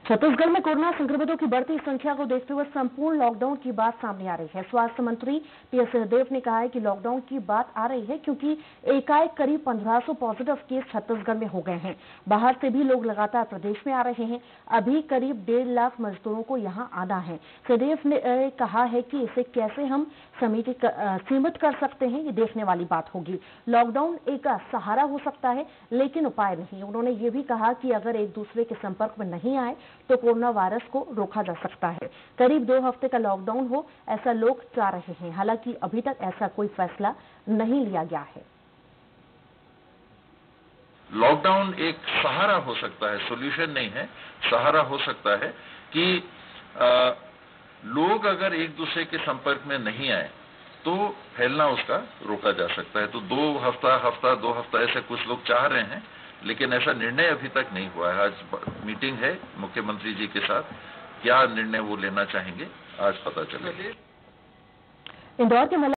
छत्तीसगढ़ में कोरोना संक्रमितों की बढ़ती संख्या को देखते हुए संपूर्ण लॉकडाउन की बात सामने आ रही है। स्वास्थ्य मंत्री टीएस सिंहदेव ने कहा है कि लॉकडाउन की बात आ रही है क्योंकि एकाएक करीब 1500 पॉजिटिव केस छत्तीसगढ़ में हो गए हैं। बाहर से भी लोग लगातार प्रदेश में आ रहे हैं। अभी करीब 1.5 लाख मजदूरों को यहाँ आना है। सिंहदेव ने कहा है कि इसे कैसे हम सीमित कर सकते हैं, ये देखने वाली बात होगी। लॉकडाउन एक सहारा हो सकता है, लेकिन उपाय नहीं। उन्होंने ये भी कहा कि अगर एक दूसरे के संपर्क में नहीं आए तो कोरोना वायरस को रोका जा सकता है। करीब 2 हफ्ते का लॉकडाउन हो, ऐसा लोग चाह रहे हैं। हालांकि अभी तक ऐसा कोई फैसला नहीं लिया गया है। लॉकडाउन एक सहारा हो सकता है, सॉल्यूशन नहीं है। सहारा हो सकता है कि लोग अगर एक दूसरे के संपर्क में नहीं आए तो फैलना उसका रोका जा सकता है। तो 2 हफ्ता ऐसे कुछ लोग चाह रहे हैं, लेकिन ऐसा निर्णय अभी तक नहीं हुआ है। आज मीटिंग है मुख्यमंत्री जी के साथ, क्या निर्णय वो लेना चाहेंगे आज पता चलेगा। इंदौर के